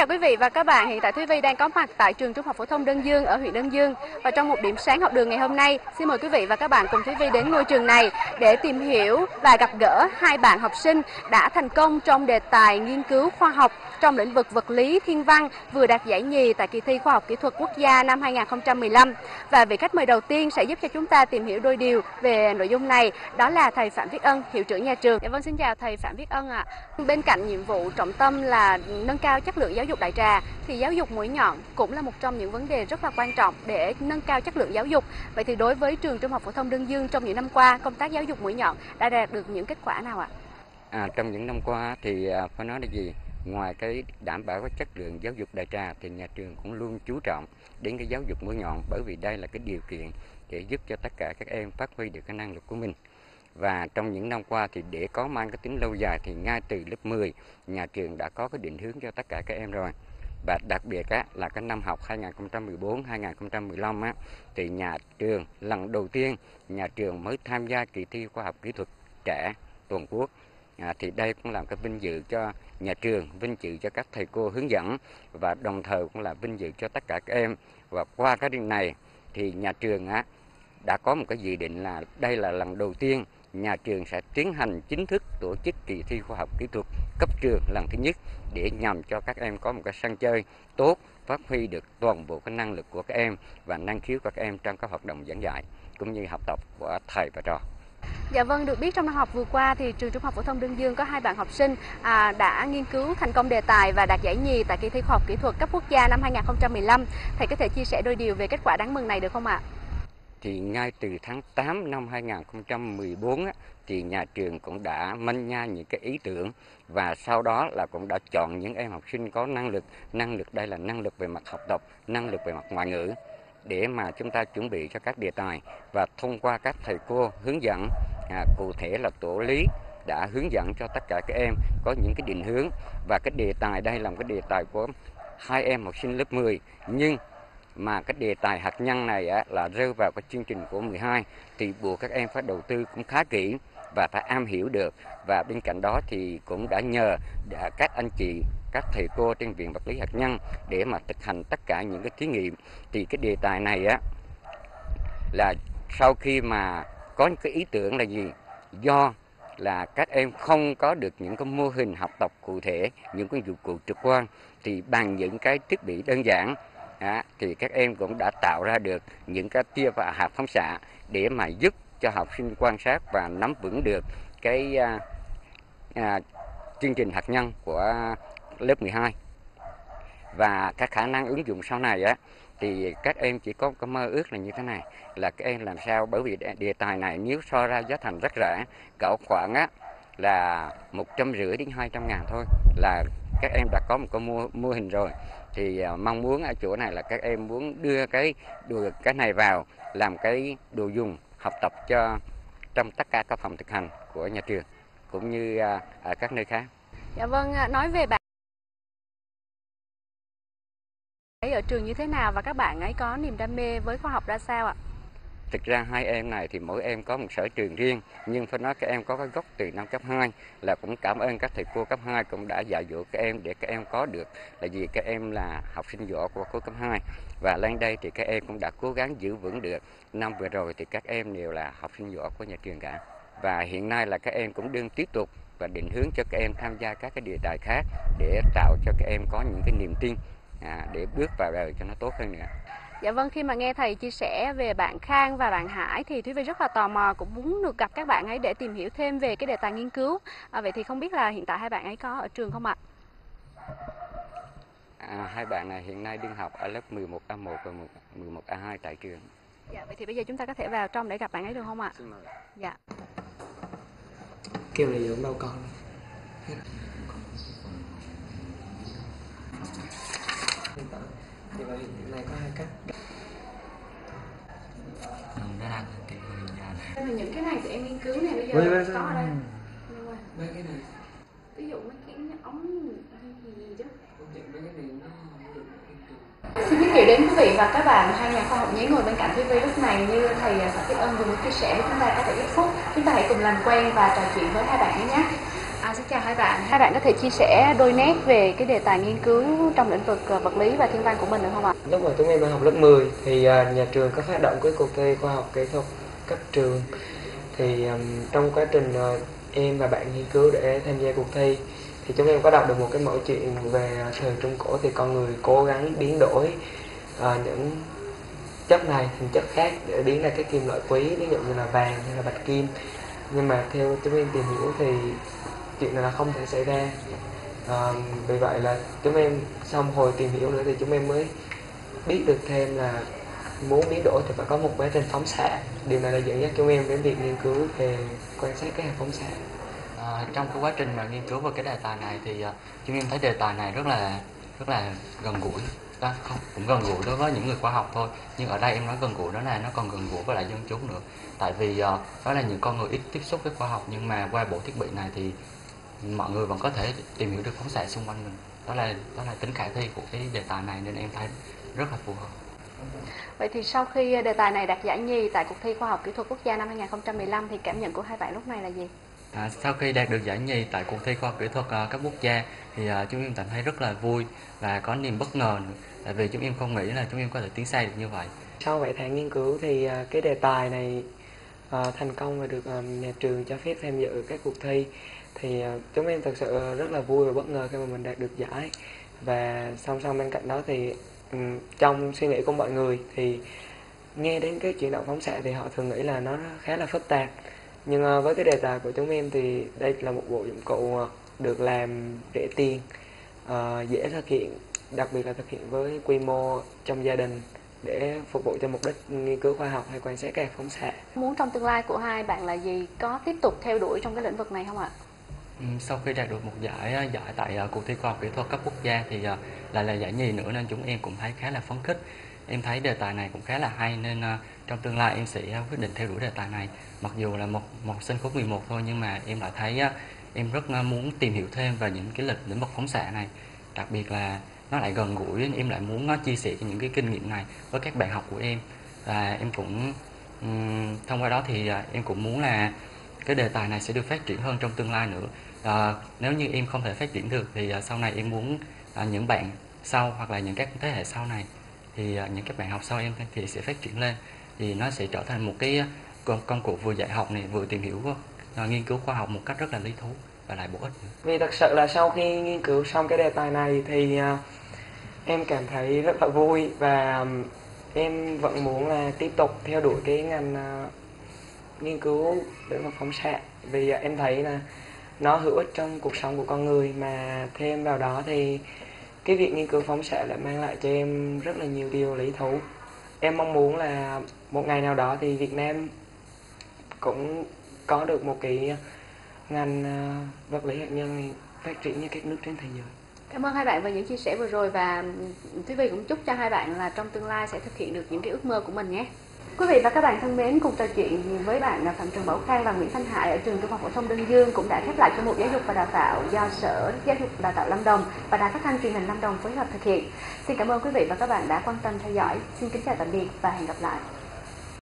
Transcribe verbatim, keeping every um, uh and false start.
chào quý vị và các bạn, hiện tại Thúy Vi đang có mặt tại trường Trung học phổ thông Đơn Dương ở huyện Đơn Dương. Và trong một điểm sáng học đường ngày hôm nay, xin mời quý vị và các bạn cùng Thúy Vi đến ngôi trường này để tìm hiểu và gặp gỡ hai bạn học sinh đã thành công trong đề tài nghiên cứu khoa học trong lĩnh vực vật lý thiên văn, vừa đạt giải nhì tại kỳ thi khoa học kỹ thuật quốc gia năm hai nghìn không trăm mười lăm. Và vị khách mời đầu tiên sẽ giúp cho chúng ta tìm hiểu đôi điều về nội dung này, đó là thầy Phạm Viết Ân, hiệu trưởng nhà trường. Dạ vâng, xin chào thầy Phạm Viết Ân ạ. À. Bên cạnh nhiệm vụ trọng tâm là nâng cao chất lượng giáo dục đại trà, thì giáo dục mũi nhọn cũng là một trong những vấn đề rất là quan trọng để nâng cao chất lượng giáo dục. Vậy thì đối với trường Trung học phổ thông Đơn Dương trong những năm qua, công tác giáo dục mũi nhọn đã đạt được những kết quả nào ạ? À, trong những năm qua thì phải nói là gì? Ngoài cái đảm bảo cái chất lượng giáo dục đại trà thì nhà trường cũng luôn chú trọng đến cái giáo dục mũi nhọn, bởi vì đây là cái điều kiện để giúp cho tất cả các em phát huy được cái năng lực của mình. Và trong những năm qua thì để có mang cái tính lâu dài thì ngay từ lớp mười nhà trường đã có cái định hướng cho tất cả các em rồi. Và đặc biệt á, là cái năm học hai nghìn không trăm mười bốn hai nghìn không trăm mười lăm á, thì nhà trường lần đầu tiên nhà trường mới tham gia kỳ thi khoa học kỹ thuật trẻ toàn quốc. À, thì đây cũng là cái vinh dự cho nhà trường, vinh dự cho các thầy cô hướng dẫn và đồng thời cũng là vinh dự cho tất cả các em. Và qua cái điều này thì nhà trường á, đã có một cái dự định là đây là lần đầu tiên nhà trường sẽ tiến hành chính thức tổ chức kỳ thi khoa học kỹ thuật cấp trường lần thứ nhất để nhằm cho các em có một cái sân chơi tốt, phát huy được toàn bộ cái năng lực của các em và năng khiếu của các em trong các hoạt động giảng dạy cũng như học tập của thầy và trò. Dạ vâng, được biết trong năm học vừa qua thì trường Trung học phổ thông Đơn Dương có hai bạn học sinh à, đã nghiên cứu thành công đề tài và đạt giải nhì tại kỳ thi khoa học kỹ thuật cấp quốc gia năm hai nghìn không trăm mười lăm. Thầy có thể chia sẻ đôi điều về kết quả đáng mừng này được không ạ? Thì ngay từ tháng tám năm hai nghìn không trăm mười bốn á, thì nhà trường cũng đã manh nha những cái ý tưởng và sau đó là cũng đã chọn những em học sinh có năng lực, năng lực đây là năng lực về mặt học tập, năng lực về mặt ngoại ngữ để mà chúng ta chuẩn bị cho các đề tài và thông qua các thầy cô hướng dẫn à, cụ thể là tổ lý đã hướng dẫn cho tất cả các em có những cái định hướng và cái đề tài đây là một cái đề tài của hai em học sinh lớp mười nhưng mà cái đề tài hạt nhân này á, là rơi vào cái chương trình của mười hai thì buộc các em phải đầu tư cũng khá kỹ và phải am hiểu được và bên cạnh đó thì cũng đã nhờ đã các anh chị các thầy cô trên viện vật lý hạt nhân để mà thực hành tất cả những cái thí nghiệm. Thì cái đề tài này á là sau khi mà có những cái ý tưởng là gì, do là các em không có được những cái mô hình học tập cụ thể, những cái dụng cụ trực quan thì bằng những cái thiết bị đơn giản à, thì các em cũng đã tạo ra được những cái tia và hạt phóng xạ để mà giúp cho học sinh quan sát và nắm vững được cái à, à, chương trình hạt nhân của lớp mười hai. Và các khả năng ứng dụng sau này á thì các em chỉ có cái mơ ước là như thế này, là các em làm sao, bởi vì đề tài này nếu so ra giá thành rất rẻ, cỡ khoảng á là một trăm rưỡi đến hai trăm ngàn thôi là các em đã có một cái mô, mô hình rồi. Thì uh, mong muốn ở chỗ này là các em muốn đưa cái đồ cái này vào làm cái đồ dùng học tập cho trong tất cả các phòng thực hành của nhà trường cũng như uh, ở các nơi khác. Dạ vâng, nói về bạn ấy ở trường như thế nào và các bạn ấy có niềm đam mê với khoa học ra sao ạ? Thực ra hai em này thì mỗi em có một sở trường riêng, nhưng phải nói các em có cái gốc từ năm cấp hai là cũng cảm ơn các thầy cô cấp hai cũng đã dạy dỗ các em để các em có được là gì các em là học sinh giỏi của khối cấp hai và lên đây thì các em cũng đã cố gắng giữ vững được. Năm vừa rồi thì các em đều là học sinh giỏi của nhà trường cả và hiện nay là các em cũng đương tiếp tục và định hướng cho các em tham gia các cái đề tài khác để tạo cho các em có những cái niềm tin à, để bước vào đời cho nó tốt hơn nữa. Dạ vâng, khi mà nghe thầy chia sẻ về bạn Khang và bạn Hải thì Thúy Vi rất là tò mò, cũng muốn được gặp các bạn ấy để tìm hiểu thêm về cái đề tài nghiên cứu. À, vậy thì không biết là hiện tại hai bạn ấy có ở trường không ạ? À, hai bạn này hiện nay đương học ở lớp mười một A một và mười một A hai tại trường. Dạ, vậy thì bây giờ chúng ta có thể vào trong để gặp bạn ấy được không ạ? Xin mời. Dạ. Kêu này giống đâu con. Thì vào hiện này có hai cách. Nó đang cái hình dàn. Những cái này thì em nghiên cứu này bây giờ Vậy, vậy, có ở đây. Mấy cái này. Ví dụ mấy cái ống gì gì chứ. Mấy cái này nó Xin giới thiệu đến quý vị và các bạn hai nhà khoa học nhí ngồi bên cạnh Thúy Vi lúc này như thầy Phạm Viết Ân vừa mới chia sẻ với chúng ta có thể ít phút. Chúng ta hãy cùng làm quen và trò chuyện với hai bạn nhé nhé. À, xin chào hai bạn. Hai bạn có thể chia sẻ đôi nét về cái đề tài nghiên cứu trong lĩnh vực vật lý và thiên văn của mình được không ạ? Lúc mà chúng em đang học lớp mười thì uh, nhà trường có phát động cái cuộc thi khoa học kỹ thuật cấp trường. Thì um, trong quá trình uh, em và bạn nghiên cứu để tham gia cuộc thi thì chúng em có đọc được một cái mẫu chuyện về thời Trung Cổ, thì con người cố gắng biến đổi uh, những chất này thành chất khác để biến ra cái kim loại quý, ví dụ như là vàng hay là bạch kim. Nhưng mà theo chúng em tìm hiểu thì chuyện này là không thể xảy ra. À, vì vậy là chúng em sau một hồi tìm hiểu nữa thì chúng em mới biết được thêm là muốn biến đổi thì phải có một quá trình phóng xạ. Điều này là dẫn dắt chúng em đến việc nghiên cứu về quan sát các hạt phóng xạ. À, trong cái quá trình mà nghiên cứu về cái đề tài này thì uh, chúng em thấy đề tài này rất là rất là gần gũi. Đó, không, cũng gần gũi đối với những người khoa học thôi, nhưng ở đây em nói gần gũi đó là nó còn gần gũi với lại dân chúng nữa. Tại vì uh, đó là những con người ít tiếp xúc với khoa học, nhưng mà qua bộ thiết bị này thì mọi người vẫn có thể tìm hiểu được phóng xạ xung quanh mình. Đó là đó là tính khả thi của cái đề tài này, nên em thấy rất là phù hợp. Vậy thì sau khi đề tài này đạt giải nhì tại cuộc thi khoa học kỹ thuật quốc gia năm hai không một lăm thì cảm nhận của hai bạn lúc này là gì? À, sau khi đạt được giải nhì tại cuộc thi khoa học kỹ thuật uh, cấp quốc gia thì uh, chúng em cảm thấy rất là vui và có niềm bất ngờ nữa. Tại vì chúng em không nghĩ là chúng em có thể tiến xa được như vậy. Sau bảy tháng nghiên cứu thì uh, cái đề tài này uh, thành công và được uh, nhà trường cho phép tham dự các cuộc thi. Thì uh, chúng em thực sự rất là vui và bất ngờ khi mà mình đạt được giải. Và song song bên cạnh đó thì um, trong suy nghĩ của mọi người thì nghe đến cái chuyển động phóng xạ thì họ thường nghĩ là nó khá là phức tạp. Nhưng uh, với cái đề tài của chúng em thì đây là một bộ dụng cụ uh, được làm rẻ tiền, uh, dễ thực hiện, đặc biệt là thực hiện với quy mô trong gia đình để phục vụ cho mục đích nghiên cứu khoa học hay quan sát các hạt phóng xạ. Muốn trong tương lai của hai bạn là gì? Có tiếp tục theo đuổi trong cái lĩnh vực này không ạ? Sau khi đạt được một giải giải tại uh, cuộc thi khoa học kỹ thuật cấp quốc gia thì uh, lại là giải nhì nữa, nên chúng em cũng thấy khá là phấn khích. Em thấy đề tài này cũng khá là hay, nên uh, trong tương lai em sẽ uh, quyết định theo đuổi đề tài này. Mặc dù là một một sinh khối mười một thôi, nhưng mà em lại thấy uh, em rất uh, muốn tìm hiểu thêm về những cái lĩnh lĩnh vực phóng xạ này. Đặc biệt là nó lại gần gũi, em lại muốn uh, chia sẻ những cái kinh nghiệm này với các bạn học của em. Và em cũng um, thông qua đó thì uh, em cũng muốn là cái đề tài này sẽ được phát triển hơn trong tương lai nữa. À, nếu như em không thể phát triển được thì uh, sau này em muốn uh, những bạn sau hoặc là những các thế hệ sau này thì uh, những các bạn học sau em thì sẽ phát triển lên, thì nó sẽ trở thành một cái công, công cụ vừa dạy học này, vừa tìm hiểu uh, nghiên cứu khoa học một cách rất là lý thú và lại bổ ích nữa. Vì thật sự là sau khi nghiên cứu xong cái đề tài này thì uh, em cảm thấy rất là vui, và um, em vẫn muốn là tiếp tục theo đuổi cái ngành uh, nghiên cứu lĩnh vực phóng xạ, vì uh, em thấy là nó hữu ích trong cuộc sống của con người, mà thêm vào đó thì cái việc nghiên cứu phóng xạ lại mang lại cho em rất là nhiều điều lý thú. Em mong muốn là một ngày nào đó thì Việt Nam cũng có được một cái ngành vật lý hạt nhân phát triển như các nước trên thế giới. Cảm ơn hai bạn về những chia sẻ vừa rồi, và Thúy Vi cũng chúc cho hai bạn là trong tương lai sẽ thực hiện được những cái ước mơ của mình nhé. Quý vị và các bạn thân mến, cùng trò chuyện với bạn Phạm Trần Bảo Khang và Nguyễn Thanh Hải ở trường Trung học phổ thông Đơn Dương cũng đã khép lại chương mục Giáo dục và Đào tạo do Sở Giáo dục và Đào tạo Lâm Đồng và Đài Phát thanh Truyền hình Lâm Đồng phối hợp thực hiện. Xin cảm ơn quý vị và các bạn đã quan tâm theo dõi. Xin kính chào tạm biệt và hẹn gặp lại.